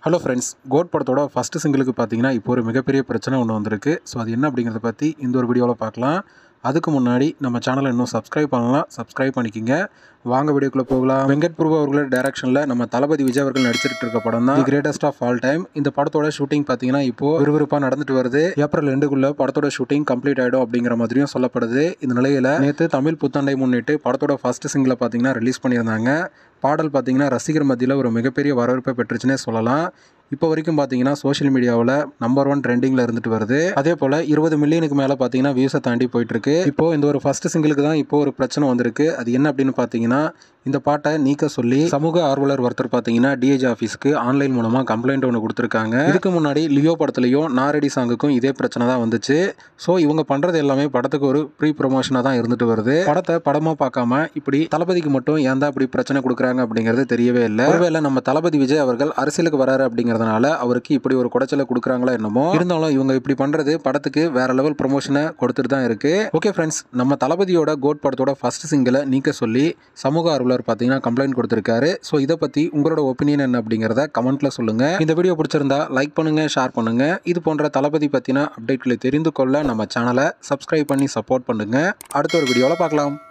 Hello friends, GOAT படத்தோட first சிங்கிளுக்கு பார்த்தீங்கன்னா இப்போ ஒரு மிகப்பெரிய பிரச்சனை ஒன்று வந்திருக்கு. ஸோ அது என்ன அப்படிங்கிறத பற்றி இந்த ஒரு வீடியோவில் பார்க்கலாம். அதுக்கு முன்னாடி நம்ம சேனலை இன்னும் சப்ஸ்கிரைப் பண்ணலாம், சப்ஸ்கிரைப் பண்ணிக்கிங்க. வாங்க வீடியோக்குள்ளே போகலாம். வெங்கட் பிரபு அவர்களோட டைரக்ஷனில் நம்ம தளபதி விஜய் அவர்கள் நடிச்சிட்டு இருக்க படம் தான் the greatest of all time. இந்த படத்தோட ஷூட்டிங் பார்த்தீங்கன்னா இப்போ விறுவிறுப்பாக நடந்துட்டு வருது. ஏப்ரல் 2க்குள்ள படத்தோட ஷூட்டிங் கம்ப்ளீட் ஆகிடும் அப்படிங்கிற மாதிரியும் சொல்லப்படுது. இந்த நிலையில் நேற்று தமிழ் புத்தாண்டை முன்னிட்டு படத்தோட ஃபர்ஸ்ட் சிங்கிளை பார்த்தீங்கன்னா ரிலீஸ் பண்ணியிருந்தாங்க. பாடல் பார்த்தீங்கன்னா ரசிகர் மத்தியில் ஒரு மிகப்பெரிய வரவேற்பை பெற்றுச்சுன்னே சொல்லலாம். இப்போ வரைக்கும் பார்த்தீங்கன்னா சோஷியல் மீடியாவில் நம்பர் 1 ட்ரெண்டிங்கில் இருந்துட்டு வருது. அதே போல் 20 மில்லியனுக்கு மேலே பார்த்தீங்கன்னா வியூஸை தாண்டி போயிட்டுருக்கு. இப்போ இந்த ஒரு ஃபர்ஸ்ட் சிங்கிளுக்கு தான் இப்போ ஒரு பிரச்சனை வந்திருக்கு. அது என்ன அப்படின்னு பார்த்தீங்கன்னா, இந்த பாட்டை நீக்க சொல்லி சமூக ஆர்வலர் ஒருத்தர் பார்த்தீங்கன்னா டிஏஜி ஆஃபீஸ்க்கு ஆன்லைன் மூலமாக கம்ப்ளைண்ட் ஒன்று கொடுத்துருக்காங்க. இதுக்கு முன்னாடி லியோ படத்துலையும் நாரடி சாங்குக்கும் இதே பிரச்சனை தான் வந்துச்சு. ஸோ இவங்க பண்ணுறது எல்லாமே படத்துக்கு ஒரு ப்ரீ ப்ரொமோஷனாக தான் இருந்துட்டு வருது. படத்தை படமாக பார்க்காம இப்படி தளபதிக்கு மட்டும் ஏன் தான் இப்படி பிரச்சனை கொடுக்குறாங்க அப்படிங்கிறது தெரியவே இல்லை. ஒருவேளை நம்ம தளபதி விஜய் அவர்கள் அரசியலுக்கு வராரு அப்படிங்கிறதுனால அவருக்கு இப்படி ஒரு குடைச்சலை கொடுக்குறாங்களா என்னமோ. இருந்தாலும் இவங்க இப்படி பண்ணுறது படத்துக்கு வேற லெவல் ப்ரொமோஷனை கொடுத்துட்டு தான் இருக்கு. ஓகே ஃப்ரெண்ட்ஸ், நம்ம தளபதியோட கோட் படத்தோட ஃபர்ஸ்ட் சிங்கிளை நீக்க சொல்லி சமூக ஆர்வலர் பார்த்தீங்கன்னா கம்ப்ளைண்ட் கொடுத்திருக்காரு. ஸோ இதை பற்றி உங்களோட ஒப்பீனியன் என்ன அப்படிங்கிறத கமெண்ட்ல சொல்லுங்க. இந்த வீடியோ பிடிச்சிருந்தா லைக் பண்ணுங்க, ஷேர் பண்ணுங்க. இது போன்ற தளபதி பற்றின அப்டேட்களை தெரிந்து கொள்ள நம்ம சேனலை சப்ஸ்கிரைப் பண்ணி சப்போர்ட் பண்ணுங்க. அடுத்த ஒரு வீடியோவில் பார்க்கலாம்.